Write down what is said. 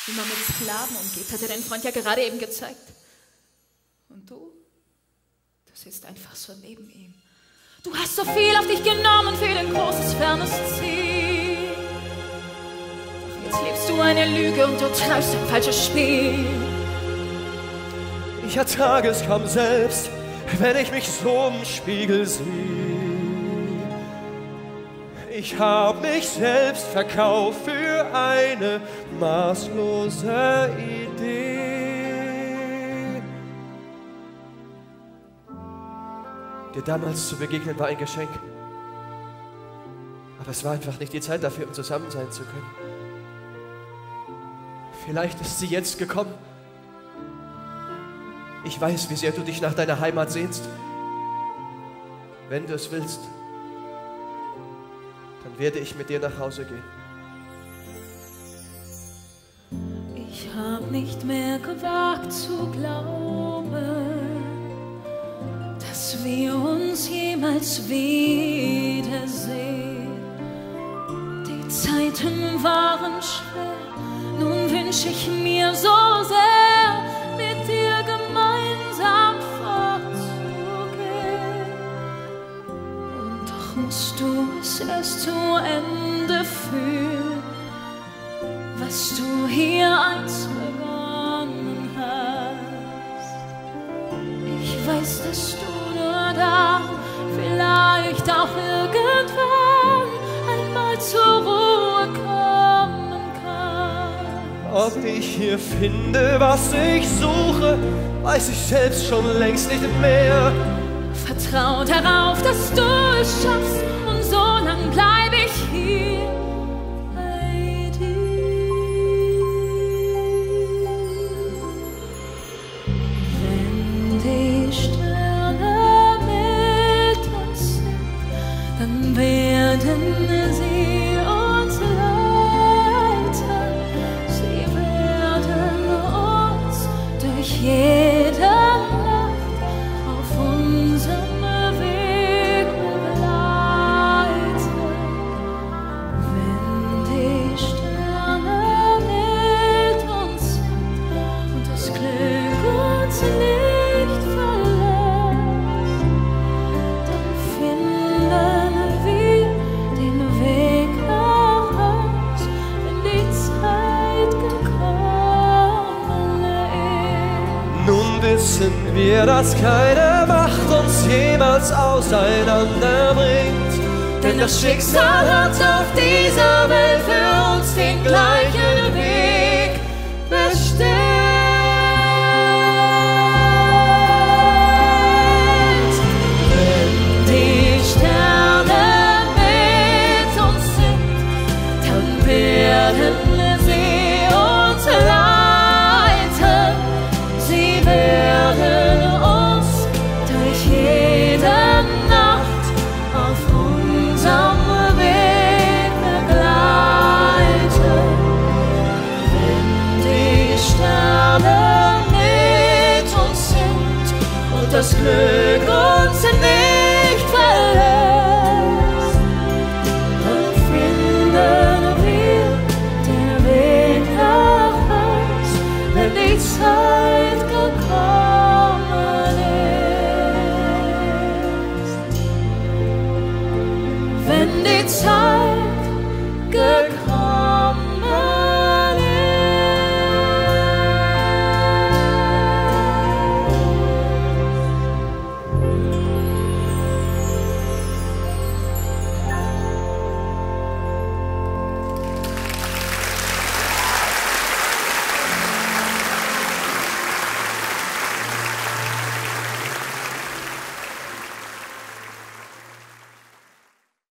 wie man mit Sklaven umgeht, hat dir dein Freund ja gerade eben gezeigt. Und du sitzt einfach so neben ihm. Du hast so viel auf dich genommen für dein großes, fernes Ziel. Doch jetzt lebst du eine Lüge und du treibst ein falsches Spiel. Ich ertrage es kaum selbst, wenn ich mich so im Spiegel sehe. Ich hab mich selbst verkauft für eine maßlose Idee. Dir damals zu begegnen war ein Geschenk. Aber es war einfach nicht die Zeit dafür, um zusammen sein zu können. Vielleicht ist sie jetzt gekommen. Ich weiß, wie sehr du dich nach deiner Heimat sehnst. Wenn du es willst, dann werde ich mit dir nach Hause gehen. Ich hab nicht mehr gewagt zu glauben, dass wir uns jemals wiedersehen. Die Zeiten waren schwer, nun wünsch ich mir so sehr, mit dir gemeinsam fortzugehen. Und doch musst du es erst zu Ende führen, was du hier einst begonnen hast. Ich weiß, dass du nur da, vielleicht auch irgendwann einmal zur Ruhe kommen kannst. Ob ich hier finde, was ich suche, weiß ich selbst schon längst nicht mehr. Vertrau darauf, dass du es schaffst, und so lang bleib ich hier bei dir. Wenn die Sterne mit uns sind, dann werden sie uns leiten. Sie werden uns durch jede Nacht auf unserem Weg begleiten. Wenn die Sterne mit uns sind und das Glück uns nicht verlässt, dann finden wir den Weg heraus, wenn die Zeit gekommen ist. Nun wissen wir, dass keine Macht uns jemals auseinanderbringt. Denn das Schicksal hat auf dieser Welt für uns den gleichen